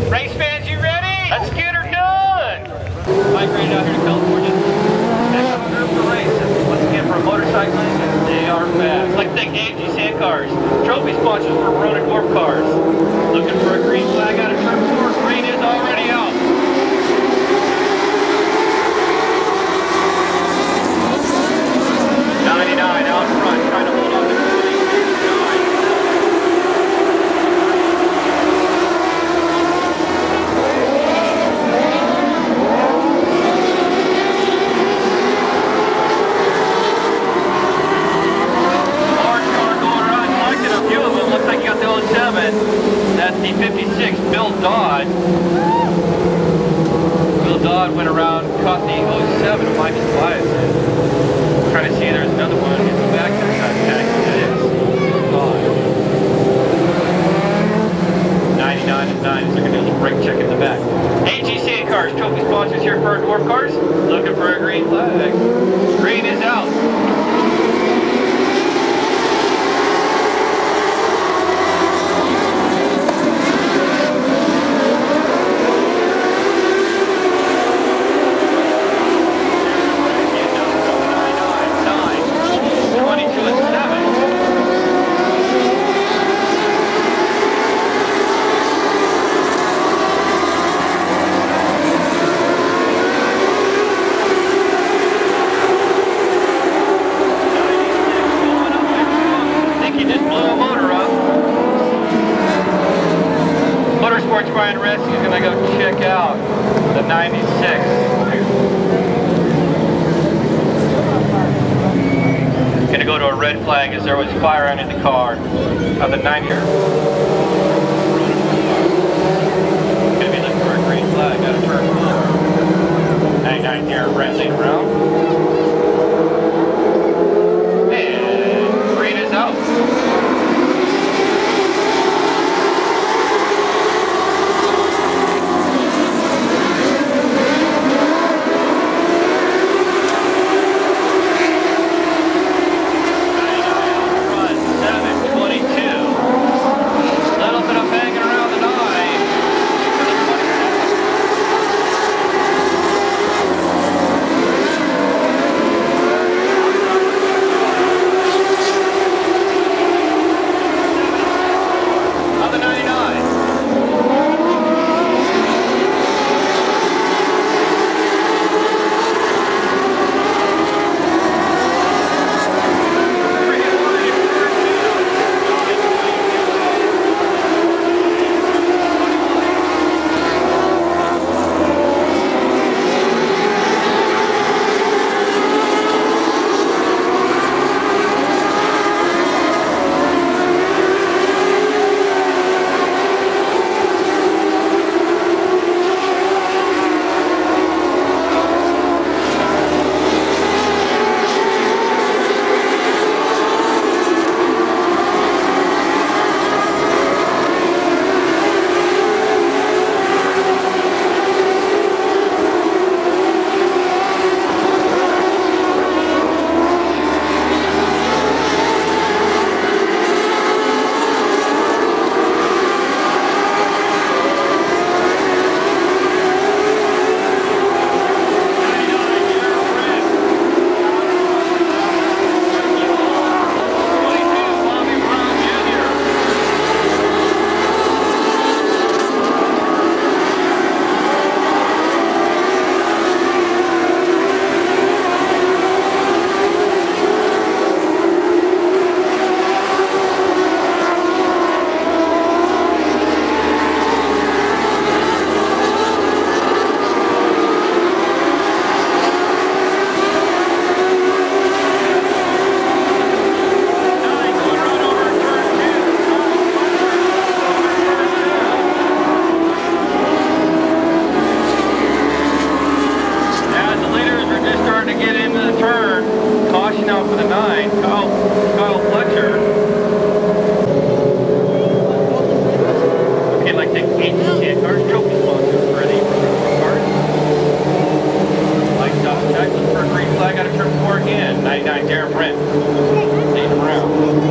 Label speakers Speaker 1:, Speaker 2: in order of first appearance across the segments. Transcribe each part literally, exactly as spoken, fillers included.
Speaker 1: Race fans, you ready? Let's get her done! Bike ride out here to California. Next up, we're for race. Once again, for motorcycling, and they are fast. Like the A G Sand Cars. Trophy sponsors for Barona Dwarf cars. Looking for a green flag out of turn four. Green is already out. ninety-nine out front, trying to hold on to that's the fifty-six Bill Dodd. Bill Dodd went around, caught the oh seven of Mike's Bias. Trying to see there's another one in the back there. That is Bill Dodd. ninety-nine and nine. So they're going to do a little brake check in the back. A G Sand Cars, trophy sponsors here for our Dwarf cars. Looking for a green flag. Green is out. Brian Rescue is going to go check out the ninety-six. Going to go to a red flag as there was fire under the car of the ninety. Going to be looking for a green flag out of turn four. ninety-nine here, Brent lead around. And green is out.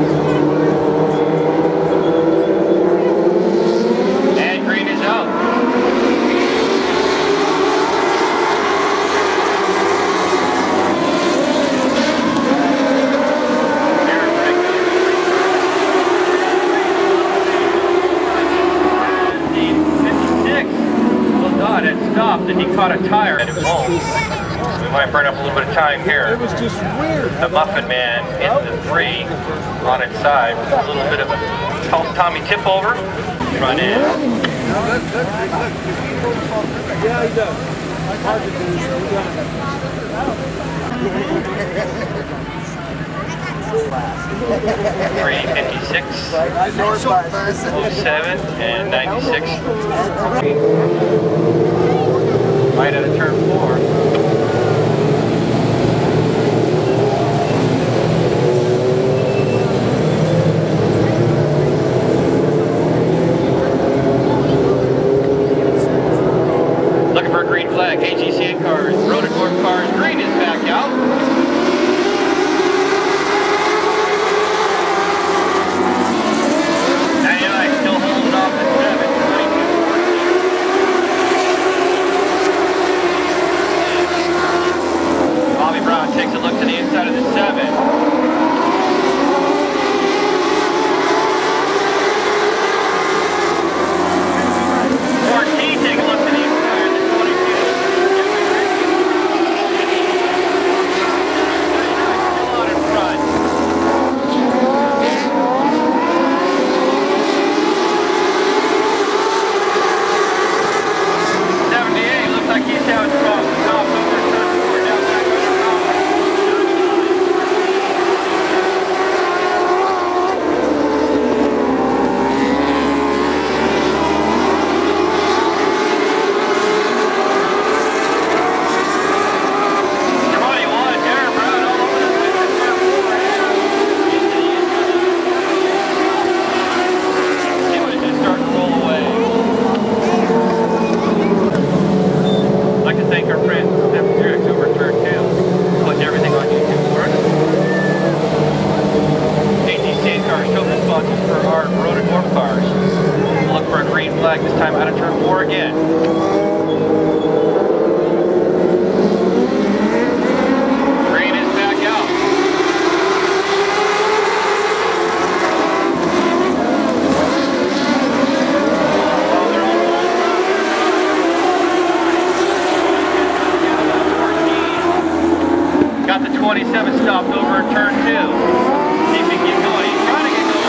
Speaker 1: And green is out. stop that he caught a tire and it won't. We might burn up a little bit of time here.
Speaker 2: It was just weird.
Speaker 1: The Muffin Man in the three on its side with a little bit of a Tommy tip over. Run in.
Speaker 2: Yeah, he does. Hard to do.
Speaker 1: three fifty-six, oh seven, and ninety-six. Right out of turn four. Looking for a green flag. A G C cars, Barona Dwarf cars. Green is back out. Takes a look to the inside of the seven. fourteen, take a look to the inside of the twenty-two. Still out in front. seventy-eight, looks like he's down strong. Top over, turn four, down back over the top. For our Barona Dwarf cars. We'll look for a green flag, this time out of turn four again. Green is back out. Got the twenty-seven stopped over at turn two. See if he can get going. He's trying to get going.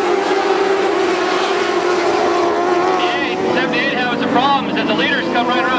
Speaker 1: Come right around.